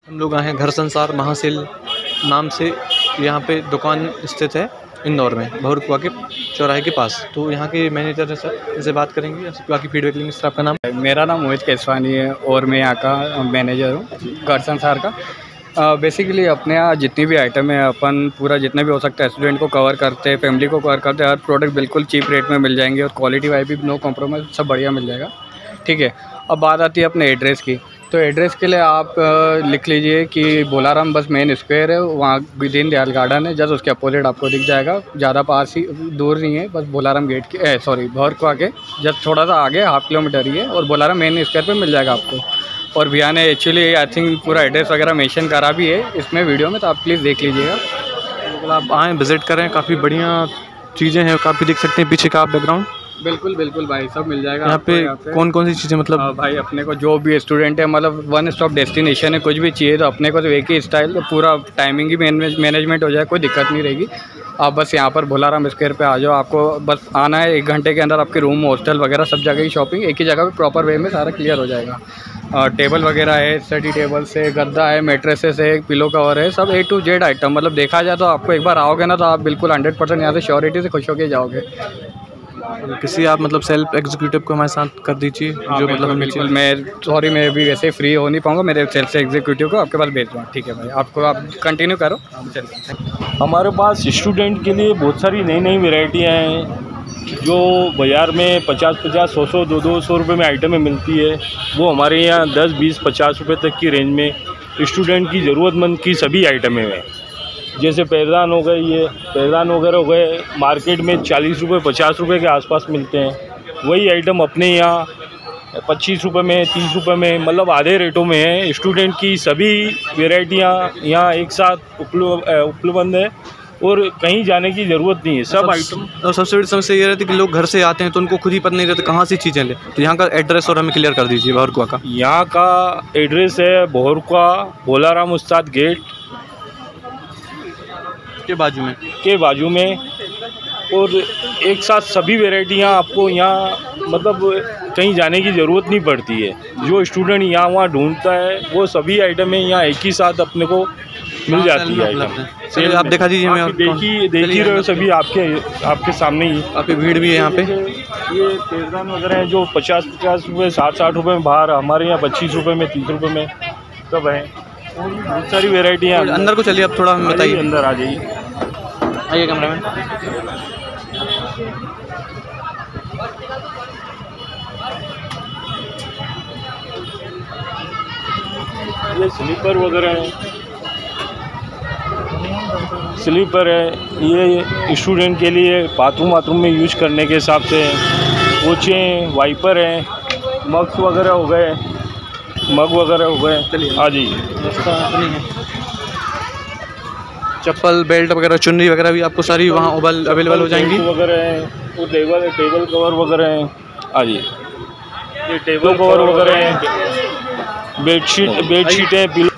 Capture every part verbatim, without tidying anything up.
हम लोग आए हैं घर संसार महासेल नाम से, यहाँ पे दुकान स्थित है इंदौर में, भौरकुआ के चौराहे के पास। तो यहाँ के मैनेजर है सर, इनसे बात करेंगे, बाकी फीडबैक लेंगे। सर आपका नाम? मेरा नाम मोहित केसवानी है और मैं यहाँ का मैनेजर हूँ घर संसार का। बेसिकली uh, अपने यहाँ जितनी भी आइटम है अपन पूरा जितना भी हो सकता है स्टूडेंट को कवर करते हैं, फैमिली को कवर करते हैं। हर प्रोडक्ट बिल्कुल चीप रेट में मिल जाएंगे और क्वालिटी वाइज भी नो कॉम्प्रोमाइज़, सब बढ़िया मिल जाएगा। ठीक है, अब बात आती है अपने एड्रेस की। तो एड्रेस के लिए आप आ, लिख लीजिए कि बोलाराम बस मेन स्क्वायर है, वहाँ दीन दयाल गार्डन है, जस्ट उसके अपोजिट आपको दिख जाएगा। ज़्यादा पास ही दूर नहीं है, बस बोलाराम गेट के सॉरी भौरकुआ के जस्ट थोड़ा सा आगे हाफ किलोमीटर ही है और बोलाराम मेन स्क्वायर पे मिल जाएगा आपको। और भैया ने एक्चुअली आई थिंक पूरा एड्रेस वगैरह मेंशन करा भी है इसमें वीडियो में, तो आप प्लीज़ देख लीजिएगा। मतलब आप आएँ विज़िट करें, काफ़ी बढ़िया चीज़ें हैं, काफ़ी देख सकते हैं पीछे का आप बैकग्राउंड। बिल्कुल बिल्कुल भाई, सब मिल जाएगा यहाँ पे, यहाँ पे कौन कौन सी चीज़ें मतलब आ, भाई अपने को जो भी स्टूडेंट है मतलब वन स्टॉप डेस्टिनेशन है, कुछ भी चाहिए तो अपने को तो एक ही स्टाइल, तो पूरा टाइमिंग की मैनेजमेंट हो जाए, कोई दिक्कत नहीं रहेगी। आप बस यहाँ पर बोलाराम स्क्वायर पे आ जाओ, आपको बस आना है, एक घंटे के अंदर आपके रूम हॉस्टल वगैरह सब जगह की शॉपिंग एक ही जगह पे प्रॉपर वे में सारा क्लियर हो जाएगा। आ, टेबल वगैरह है, स्टडी टेबल से गद्दा है, मेट्रेसेस है, पिलो कवर है, सब ए टू जेड आइटम। मतलब देखा जाए तो आपको एक बार आओगे ना तो आप बिल्कुल हंड्रेड परसेंट यहाँ से श्योरिटी से खुश होकर जाओगे। किसी आप मतलब सेल्फ एग्जीक्यूटिव को हमारे साथ कर दीजिए, जो मतलब बिल्कुल। मैं सॉरी मैं भी वैसे फ्री हो नहीं पाऊंगा, मेरे सेल्फ एग्जीक्यूटिव को आपके पास भेज दूँगा। ठीक है भाई, आपको आप कंटिन्यू करो। हमारे पास स्टूडेंट के लिए बहुत सारी नई नई वेराइटियाँ हैं जो बाज़ार में पचास पचास सौ सौ दो दो सौ रुपये में आइटमें मिलती है, वो हमारे यहाँ दस बीस पचास रुपये तक की रेंज में स्टूडेंट की ज़रूरतमंद की सभी आइटमें हैं। जैसे पैरदान हो गए, ये पैरदान वगैरह हो गए, मार्केट में चालीस रुपये पचास रुपये के आसपास मिलते हैं। वही आइटम अपने यहाँ पच्चीस रुपये में, तीस रुपये में, मतलब आधे रेटों में है। स्टूडेंट की सभी वेराइटियाँ यहाँ एक साथ उपलब्ध है और कहीं जाने की ज़रूरत नहीं है, सब आइटम। और सबसे बड़ी समस्या ये रहती है कि लोग घर से आते हैं तो उनको खुद ही पता नहीं रहता कहाँ से चीज़ें लें। तो यहाँ का एड्रेस और हमें क्लियर कर दीजिए भौरकुआ का। यहाँ का एड्रेस है भौरकुआ बोलाराम उस्ताद गेट के बाजू में के बाजू में और एक साथ सभी वेराइटियाँ आपको यहाँ मतलब कहीं जाने की ज़रूरत नहीं पड़ती है। जो स्टूडेंट यहाँ वहाँ ढूंढता है वो सभी आइटमें यहाँ एक ही साथ अपने को मिल जाती है आइटम। चलिए आप दिखा दीजिए हमें। देखिए देखिए रहे हो सभी आपके आपके सामने ही, काफ़ी भीड़ भी है यहाँ पे। ये पैरदान वगैरह हैं जो पचास पचास रुपये साठ साठ रुपये में बाहर, हमारे यहाँ पच्चीस रुपये में, तीस रुपये में सब है। बहुत सारी वेराइटियाँ। अंदर को चलिए आप थोड़ा हमें बताइए। अंदर आ जाइए, आइए कैमरा मैन। ये स्लीपर वगैरह है, स्लीपर है ये स्टूडेंट के लिए बाथरूम वाथरूम में यूज करने के हिसाब से। पोछे हैं, वाइपर हैं, मग्स वगैरह हो गए, मग वगैरह हो गए। चलिए आ जाइए। चप्पल, बेल्ट वगैरह, चुन्नी वगैरह भी आपको सारी वहाँ अवेलेबल हो जाएंगी वगैरह हैं। वो टेबल टेबल कवर वगैरह हैं। आ जाइए, ये टेबल कवर वगैरह हैं, बेडशीट बेडशीट है, पिलो,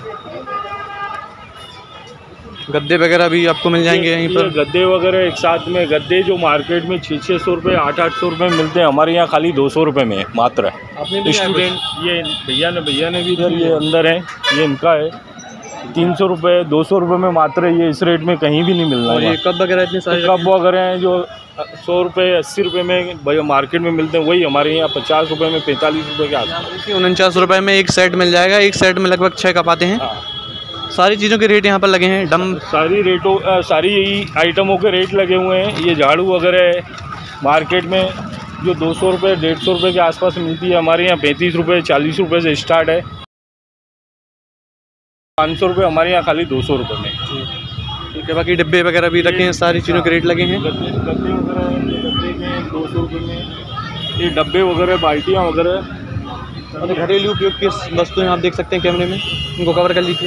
गद्दे वगैरह भी आपको मिल जाएंगे यहीं पर। गद्दे वगैरह एक साथ में, गद्दे जो मार्केट में छः छः सौ रुपये आठ आठ सौ रुपये में मिलते हैं, हमारे यहाँ खाली दो सौ रुपये में मात्र। स्टूडेंट ये भैया ने भैया ने भी इधर ये अंदर है, ये इनका है, तीन सौ रुपये दो सौ रुपये में मात्र। ये इस रेट में कहीं भी नहीं मिलना है। ये कप वगैरह इतने सारे कप वगैरह हैं जो सौ रुपये अस्सी रुपये में मार्केट में मिलते हैं, वही हमारे यहाँ पचास रुपये में पैंतालीस रुपये के आसपास। उनचास रुपये में एक सेट मिल जाएगा। एक सेट में लगभग छः कप आते हैं। सारी चीज़ों के रेट यहाँ पर लगे हैं। डम सारी रेटों आ, सारी यही आइटमों के रेट लगे हुए हैं। ये झाड़ू वगैरह है, मार्केट में जो दो सौ रुपये डेढ़ सौ रुपये के आसपास मिलती है, हमारे यहाँ पैंतीस रुपये चालीस रुपये से स्टार्ट है। पाँच सौ रुपये हमारे यहाँ खाली दो सौ रुपये में। ठीक है, बाकी डिब्बे वगैरह भी रखे हैं, सारी चीज़ों के रेट लगे हैं। गद्दे गद्दे वगैरह गद्दे के दो सौ रुपये में। ये डब्बे वगैरह, बाल्टियाँ वगैरह, और घरेलू उपयोग की वस्तुएं आप देख सकते हैं कैमरे में, उनको कवर कर लीजिए।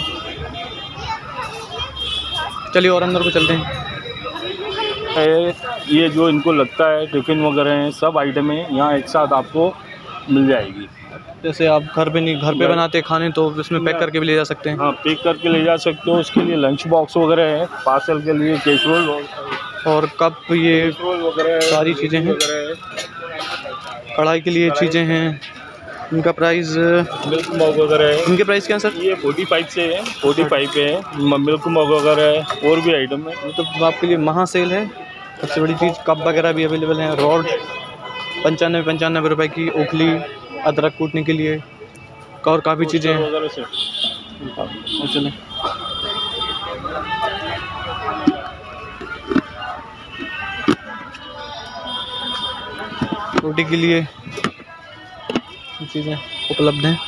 चलिए और अंदर को चलते हैं। ये जो इनको लगता है टिफ़िन वगैरह हैं, सब आइटमें यहाँ एक साथ आपको मिल जाएगी। जैसे आप घर पे नहीं घर पे बनाते खाने तो इसमें पैक करके भी ले जा सकते हैं। हाँ, पैक करके ले जा सकते हो। उसके लिए लंच बॉक्स वगैरह है, पार्सल के लिए कैसरोल और कप, ये वगैरह सारी चीज़ें हैं। कढ़ाई के लिए चीज़ें हैं। इनका प्राइस मिल्क मॉग वगैरह है। इनके प्राइस क्या है सर? ये फोर्टी फाइव से है, फोर्टी फाइव पे है। मिल्क मॉग वगैरह है, और भी आइटम है। मतलब आपके लिए महा सेल है। सबसे बड़ी चीज़ कप वगैरह भी अवेलेबल हैं। रॉड पंचानवे पंचानवे रुपए की, ओखली अदरक कूटने के लिए, और काफ़ी चीज़ें हैं। वगैरह से चलें रोटी के लिए चीज़ें उपलब्ध हैं।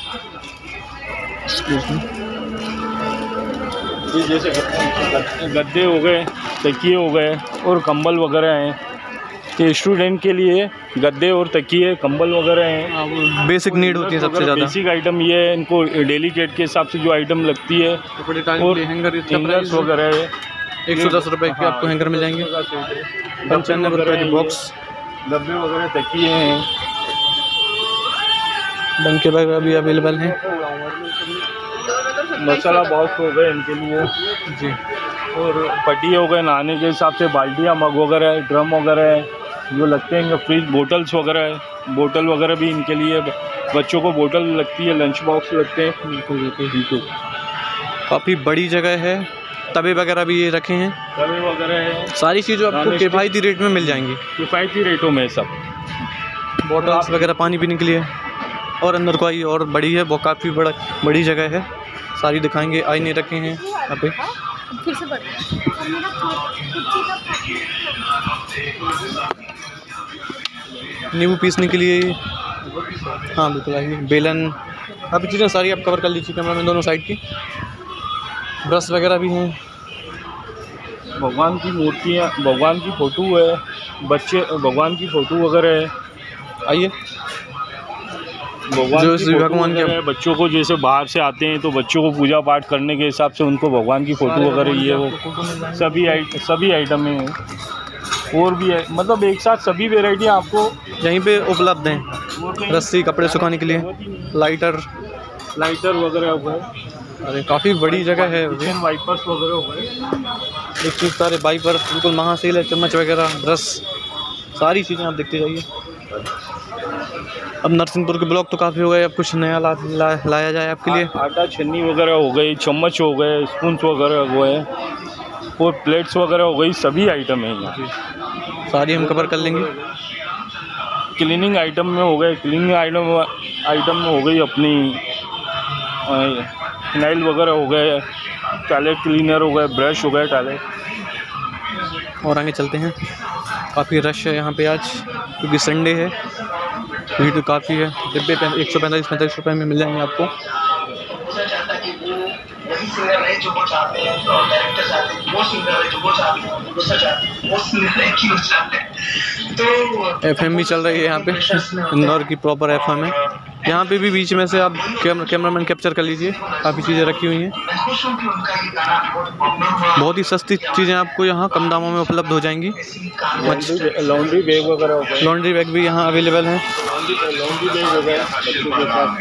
ये जैसे गद्दे हो गए, तकिए हो गए और कंबल वगैरह हैं। ये स्टूडेंट के लिए गद्दे और तकिए कंबल वगैरह हैं। बेसिक नीड होती है सबसे ज़्यादा। बेसिक आइटम ये है, इनको डेली केट के हिसाब से जो आइटम लगती है। और हैंगर्स वगैरह है, एक सौ दस रुपये के आपको हैंगर मिल जाएंगे। पंचानवे रुपये के बॉक्स, डब्बे वगैरह, तकिए हैं, डंके वगैरह भी अवेलेबल हैं। मसाला बॉक्स हो गए इनके लिए जी। और पट्टी हो गए नहाने के हिसाब से, बाल्टियाँ, मग वगैरह है, ड्रम वगैरह है जो लगते हैं। फ्रिज बोटल्स वगैरह है, बोतल वगैरह भी इनके लिए। बच्चों को बोतल लगती है, लंच बॉक्स लगते हैं। बिल्कुल बिल्कुल काफ़ी बड़ी जगह है। तवे वगैरह भी ये रखे हैं, तवे वगैरह है। सारी चीज़ें आपको किफ़ायती रेट में मिल जाएंगी। किफ़ायती रेटों में सब। बॉटल्स वगैरह पानी पीने के लिए। और अंदर को आई और बड़ी है, वो काफ़ी बड़ा बड़ी जगह है। सारी दिखाएंगे। आईने रखे हैं यहाँ पे। नींबू पीसने के लिए, हाँ बिल्कुल आइए। बेलन, अभी चीज़ें सारी आप कवर कर लीजिए कैमरा में दोनों साइड की। ब्रश वगैरह भी हैं। भगवान की मूर्तियाँ, भगवान की फ़ोटो है, बच्चे भगवान की फ़ोटो वगैरह है। आइए। भगवान जो की श्री भगवान के बच्चों को जैसे बाहर से आते हैं तो बच्चों को पूजा पाठ करने के हिसाब से उनको भगवान की फ़ोटो वगैरह ये वो सभी आइट सभी आइटम हैं। और भी है, मतलब एक साथ सभी वेराइटी आपको यहीं पे उपलब्ध हैं। रस्सी कपड़े सुखाने के लिए, लाइटर लाइटर वगैरह हो गए। अरे काफ़ी बड़ी जगह है। किचन वाइपर्स वगैरह हो गए। एक चीज़ सारे वाइपर बिल्कुल महासेल है। चम्मच वगैरह, ब्रश, सारी चीज़ें आप देखते जाइए। अब नरसिंहपुर के ब्लॉक तो काफ़ी हो गए, अब कुछ नया ला, ला, लाया जाए आपके लिए। आटा छन्नी वगैरह हो गई, चम्मच हो गए, स्पून्स वगैरह हो गए और प्लेट्स वगैरह हो गई, सभी आइटम हैं यहाँ। सारी हम कवर कर लेंगे। क्लीनिंग आइटम में हो गए, क्लीनिंग आइटम आइटम में हो गई अपनी फिनाइल वगैरह हो गए, टॉयलेट क्लीनर हो गए, ब्रश हो गए, टॉयलेट। और आगे चलते हैं। काफ़ी रश है यहाँ पे आज क्योंकि संडे है। भीड़ तो काफ़ी है। डिब्बे पे एक सौ पैंतालीस पैंतालीस रुपये में मिल जाएंगे आपको। एफ एम भी चल रही है यहाँ पे, इंदौर की प्रॉपर एफ एम है। यहाँ पे भी बीच में से आप कैमरा कैमरामैन कैप्चर कर लीजिए। काफ़ी चीज़ें रखी हुई हैं। बहुत ही सस्ती चीज़ें आपको यहाँ कम दामों में उपलब्ध हो जाएंगी। लॉन्ड्री बैग वगैरह हो गए, लॉन्ड्री बैग भी यहाँ अवेलेबल हैं। लॉन्ड्री बैग हो गए बच्चों के हिसाब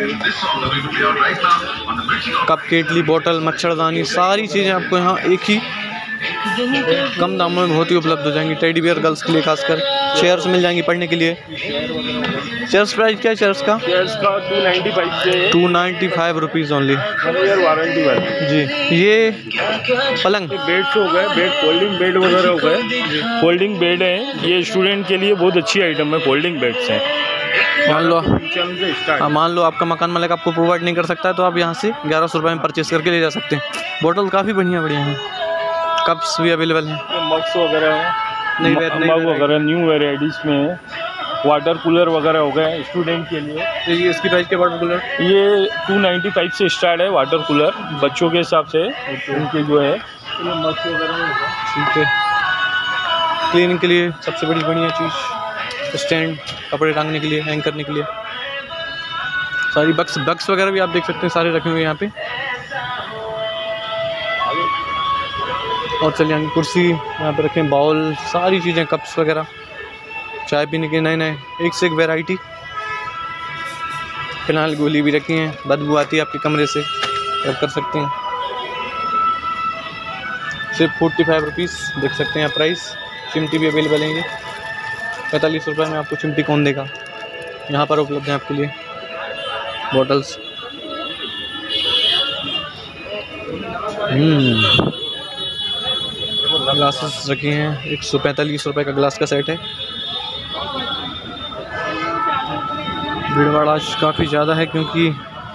से। कप, केटली, बोतल, मच्छरदानी, सारी चीज़ें आपको यहाँ एक ही कम दामों में बहुत ही उपलब्ध हो जाएंगी। टेडी बियर गर्ल्स के लिए खासकर। चेयर्स मिल जाएंगी पढ़ने के लिए। चेयर्स प्राइस क्या है चेयर्स का? चेयर्स का टू नाइन्टी फाइव से two ninety five rupees only. One year warranty वाली जी। ये पलंग, बेड्स हो गए, बेड फोल्डिंग बेड वगैरह हो गए। फोल्डिंग बेड है, ये स्टूडेंट के लिए बहुत अच्छी आइटम है। फोल्डिंग बेड्स हैं। मान लो हाँ, हाँ मान लो आपका मकान मालिक आपको प्रोवाइड नहीं कर सकता है तो आप यहाँ से ग्यारह सौ रुपये में परचेज़ करके ले जा सकते हैं। बोतल काफ़ी बढ़िया बढ़िया हैं। कप्स भी अवेलेबल हैं। मग्स वगैरह है, नई मग वगैरह न्यू वेराइटीज़ में है। वाटर कूलर वगैरह हो गए स्टूडेंट के लिए। ये इसकी प्राइस क्या वाटर कूलर? ये टू नाइन्टी फाइव से स्टार्ट है वाटर कूलर बच्चों के हिसाब से। उनके जो है मग्स वगैरह ठीक है। क्लीनिंग के लिए सबसे बड़ी बढ़िया चीज़ स्टैंड, कपड़े टांगने के लिए, हैंग करने के लिए। सारी बक्स बक्स वगैरह भी आप देख सकते हैं, सारे रखे हुए हैं यहाँ पे। और चलिए आगे कुर्सी यहाँ पे रखें, बाउल, सारी चीज़ें, कप्स वगैरह, चाय पीने के नए नए एक से एक वैरायटी। फिलहाल गोली भी रखी हैं, बदबू आती है आपके कमरे से, आप कर सकते हैं। सिर्फ फोर्टी फाइव रुपीज़ देख सकते हैं आप प्राइस। चिमटी भी अवेलेबल है। ये पैंतालीस रुपये में आपको चिमटी कौन देगा, यहाँ पर उपलब्ध है आपके लिए। बॉटल्स। हम्म ग्लासेस रखी हैं, एक सौ पैंतालीस रुपये का ग्लास का सेट है। भीड़ भाड़ आज काफ़ी ज़्यादा है क्योंकि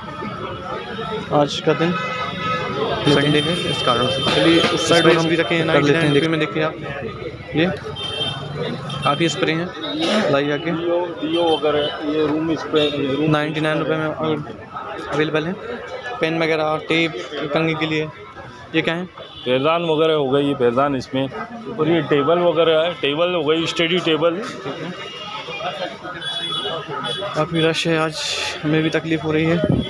आज का दिन संडे है, इस कारण से। चलिए उस साइड में हम भी रखे हैं नाइन्टी नाइन रुपये में, देखिए आप ये काफ़ी स्प्रे हैं लाई आके डीओ वगैरह, ये रूम स्प्रे नाइन्टी नाइन रुपये में अवेलेबल है। पेन वगैरह, टेप कंघी के लिए, ये क्या है? पैरदान वगैरह हो गई, ये पैरदान इसमें, और ये टेबल वगैरह है, टेबल हो गई स्टडी टेबल। काफ़ी रश है आज, हमें भी तकलीफ़ हो रही है।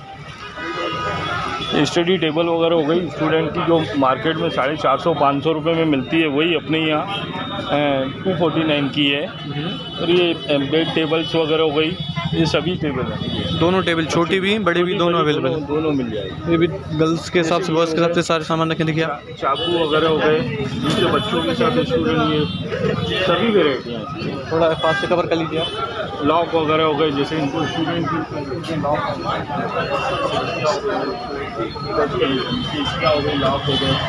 स्टडी टेबल वगैरह हो गई स्टूडेंट की, जो मार्केट में साढ़े चार सौ पाँच सौ रुपये में मिलती है, वही अपने यहाँ टू फोर्टी नाइन की है। और ये बेड टेबल्स वगैरह हो गई, ये सभी टेबल हैं। दोनों टेबल, छोटी भी बड़ी भी, दोनों अवेलेबल है। दोनों मिल जाएगी। ये भी गर्ल्स के हिसाब से, बॉयज़ के हिसाब से सारे सामान रखें। देखिए आप चाकू वगैरह हो गए, जिनके बच्चों के साथ स्टूडेंट, ये सभी वेराइटियाँ हैं। थोड़ा पास से कवर कर लीजिए आप। लॉक वगैरह हो गए, जैसे इनको स्टूडेंट की लॉक हो गए, लॉक हो गए,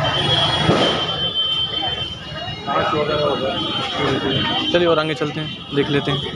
कांच वगैरह हो गए। चलिए और आगे चलते हैं, देख लेते हैं।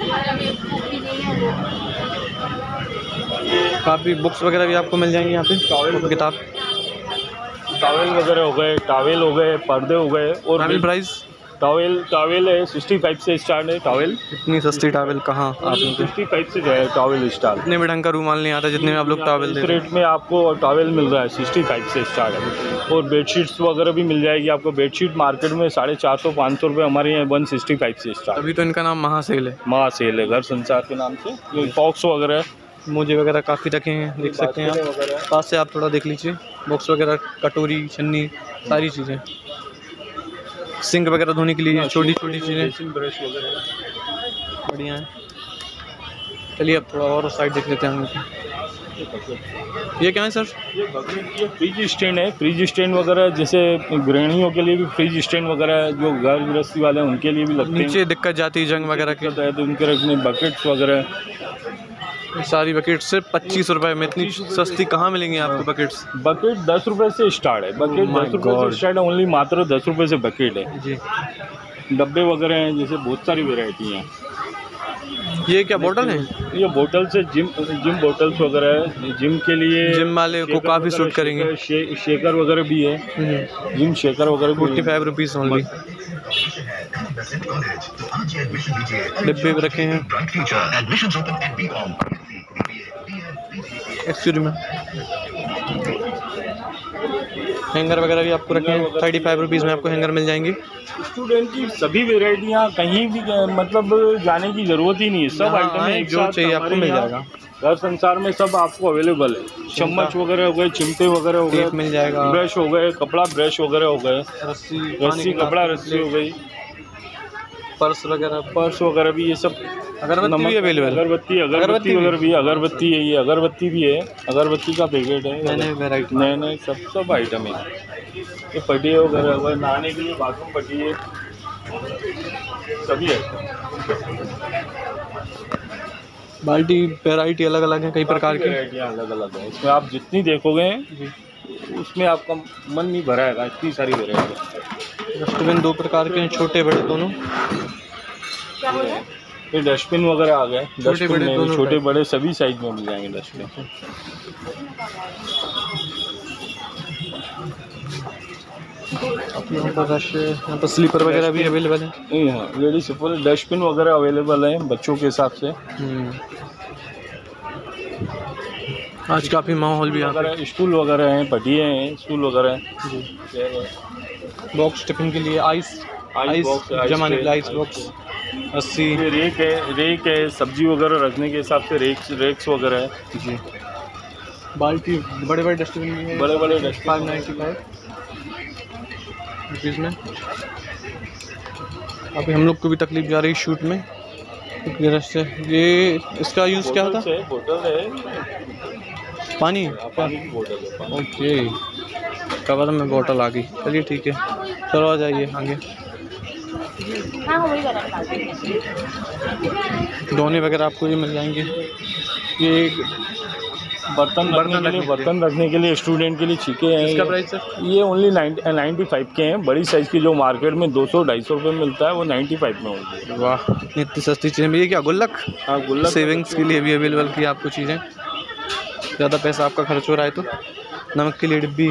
काफ़ी बुक्स वगैरह भी आपको मिल जाएंगी यहाँ पे, कॉपी किताब। टॉवेल वगैरह हो गए, टॉवेल हो गए, पर्दे हो गए। और टॉवेल प्राइस? टॉवेल टॉवेल है सिक्सटी फाइव से स्टार्ट है टॉवेल। इतनी सस्ती टॉवेल कहाँ आप लोग? सिक्सटी फाइव से है टॉवेल स्टार्ट। इतने में ढंग का रूमाल नहीं आता जितने में आप लोग टॉवेल दे इस रहे हैं। रेट में आपको टॉवेल मिल रहा है, सिक्सटी फाइव से स्टार्ट है। और बेडशीट्स वगैरह भी मिल जाएगी आपको। बेडशीट मार्केट में साढ़े चार सौ पाँच सौ रुपये, हमारे यहाँ वन सिक्सटी फाइव से स्टार्ट। अभी तो इनका नाम महासेल है। महासेल है, घर संसार के नाम से। ये बॉक्स वगैरह, मोजे वगैरह काफ़ी रखे हैं, देख सकते हैं आप। पास से आप थोड़ा देख लीजिए, बॉक्स वगैरह, कटोरी, छन्नी, सारी चीज़ें। सिंक वगैरह धोने के लिए छोटी छोटी चीज़ें, ब्रश वगैरह बढ़िया है। चलिए अब थोड़ा और साइड देख लेते हैं हम। ये क्या है सर? ये बकेट, ये फ्रिज स्टैंड है। फ्रिज स्टैंड वगैरह जैसे गृहिणियों के लिए भी फ्रिज स्टैंड वगैरह, जो घर गृहस्थी वाले हैं उनके लिए भी लगते हैं। नीचे दिक्कत जाती है जंग वगैरह की, तो उनके रखने बकेट्स वगैरह। सारी बकेट सिर्फ पच्चीस रुपए में। इतनी सस्ती कहाँ मिलेंगी आपको बकेट्स? बकेट दस रुपए से स्टार्ट है। बकेट Oh my दस रुपए God. से स्टार्ट है, ओनली मात्र दस रुपए से बकेट है। जी। डब्बे वगैरह हैं, जैसे बहुत सारी वेराइटी हैं। ये क्या बोतल है? ये बोतल से जिम जिम बोतल्स वगैरह है, जिम के लिए। जिम वाले को शेकर काफ़ी वगैरह, सूट करेंगे। शेकर, शे, शेकर वगैरह भी है, जिम शेकर वगैरह भी फोर्टी है। Five rupees only. डिब्बे भी रखे हैं। एक्सक्यूज में हैंगर वगैरह भी आपको रखे हैं। थर्टी फाइव रुपीज़ में आपको हैंगर मिल जाएंगे। स्टूडेंट की सभी वेराइटियाँ, कहीं भी मतलब जाने की ज़रूरत ही नहीं है। सब यहाँ आइटम आए, एक जो साथ चाहिए आपको हमारे मिल यहाँ जाएगा। घर संसार में सब आपको अवेलेबल है। चम्मच वगैरह हो गए, चिमटे वगैरह हो गए, टेप मिल जाएगा। ब्रश हो गए, कपड़ा ब्रश वगैरह हो गए, रस्सी, रस्सी कपड़ा रस्सी हो गई, पर्स वगैरह, पर्स वगैरह भी, ये सब। अगरबत्ती भी अवेलेबल। अगरबत्ती अगरबत्ती वगैरह भी, अगरबत्ती है, ये अगरबत्ती भी है, अगरबत्ती का पैकेट है। नए नए वेराइटी, नए नए सब सब आइटम है। ये पटिए वगैरह हो गए, नहाने के लिए बाथरूम पटिए, सभी है। बाल्टी वेराइटी अलग अलग है, कई प्रकार की। वेराइटियाँ अलग अलग है। इसमें आप जितनी देखोगे उसमें आपका मन नहीं भराएगा, इतनी सारी वेराइटी। डस्टबिन दो प्रकार के हैं, छोटे बड़े दोनों। ये डस्टबिन वगैरह आ गए, छोटे डस्टबिन बड़े में दोनों छोटे टाइप। बड़े सभी साइज में मिल जाएंगे डस्टबिन। यहाँ पर रश है, यहाँ पर स्लीपर वगैरह भी अवेलेबल है। नहीं, हाँ, लेडीज सिंपल डस्टबिन वगैरह अवेलेबल है बच्चों के हिसाब से। आज काफ़ी माहौल भी आता वगैरह, स्टूल वगैरह हैं, पटिए हैं, स्टूल वगैरह हैं। है। बॉक्स टिफिन के लिए आइस आइस बॉक्स, आइस जमाने के लिए ट्रे, आइस बॉक्स, अस्सी। ये रेक है, रेक है, सब्जी वगैरह रखने के हिसाब से रेक्स रेक्स वगैरह है। जी। बाल्टी, बड़े बड़े डस्टबिन भी है, बड़े बड़े dustbin five ninety five rupees में। अभी हम लोग को भी तकलीफ जा रही है शूट में क्योंकि रश से। ये इसका यूज़ क्या था? बोतल है, बोतल है, पानी। पानी की बोतल है, पानी। ओके, कवर में बोतल आ गई। चलिए ठीक है, चलो आ जाइए आगे। दोने वगैरह आपको ये मिल जाएंगे। ये बर्तन रखने के लिए बर्तन रखने के लिए स्टूडेंट के लिए छीके हैं। इसका प्राइस सर? ये ओनली नाइन्टी फाइव के हैं। बड़ी साइज़ की जो मार्केट में दो सौ ढाई सौ रुपये में मिलता है वो नाइन्टी फाइव में होती है। वाह, इतनी सस्ती चीज़ें। ये क्या गुल्लक? हाँ, गुल्लक सेविंग्स के लिए भी अवेलेबल की आपको चीज़ें, ज़्यादा पैसा आपका खर्च हो रहा है तो। नमक के लिए डिब्बी,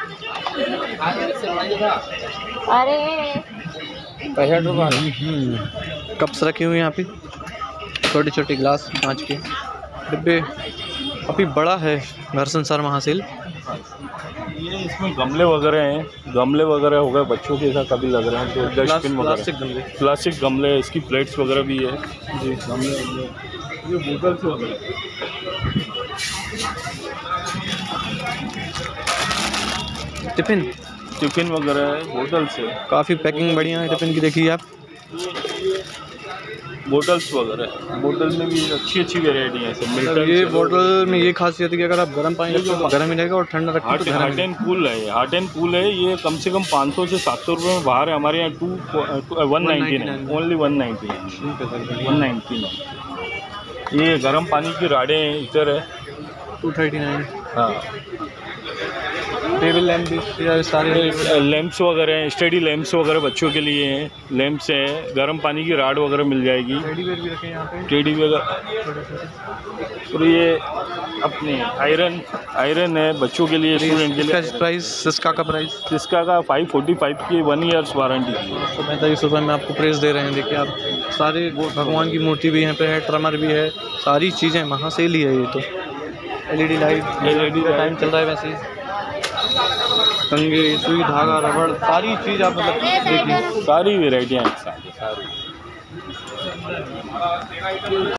पैंसठ रुपये। कप्स रखे हुए हैं यहाँ पे, छोटे छोटे गिलास कांच के डिब्बे। काफ़ी बड़ा है घर संसार महासेल। ये इसमें गमले वगैरह हैं, गमले वगैरह हो गए बच्चों के साथ कभी लग रहे हैं तो डस्टबिन वगैरह, प्लास्टिक गमले, प्लास्टिक गमले, इसकी प्लेट्स वगैरह भी है जी। गमले गमले ये बोतल्स वगैरह, टिफिन टिफिन वगैरह है, बोतल्स है। काफ़ी पैकिंग बढ़िया है टिफिन की। देखिए आप, बोटल्स वगैरह, बोतल में भी अच्छी अच्छी वेराइटी है सब मिलता है। ये बोतल में ये खासियत है कि अगर आप गर्म पानी रखो तो गर्म ही रहेगा और ठंडा रखो तो हाट एंड कूल है। हाट एंड कूल है ये। कम से कम पाँच सौ से सात सौ रुपये में बाहर है, हमारे यहाँ two one ninety nine only one ninety nine one ninety nine. ये गर्म पानी की राडें हैं, इधर है टू थर्टी नाइन। हाँ, टेबल लैंप भी सारे लैंप्स वगैरह हैं, स्टडी लैंप्स वगैरह बच्चों के लिए हैं, लैंप्स हैं। गर्म पानी की राड वगैरह मिल जाएगी, टेडी बेयर भी रखे हैं यहाँ पे, टेडी वगैरह। और ये अपने आयरन आयरन है बच्चों के लिए, स्टूडेंट के लिए। प्राइस सिस्का का प्राइस सिस्का का फाइव फोर्टी फाइव की वन ईयर्स वारंटी की है। तो पैंतालीस रुपये में आपको प्रेस दे रहे हैं। देखिए आप, सारे भगवान की मूर्ति भी यहाँ पे है, ट्रमर भी है, सारी चीज़ें महासेल ही है ये तो। एलईडी लाइट, एलईडी का टाइम चल रहा है वैसे ही। कंघी, सुई, धागा, रबड़, सारी चीज़ आप मतलब देखिए, सारी वेराइटियाँ एक साथ, सारी।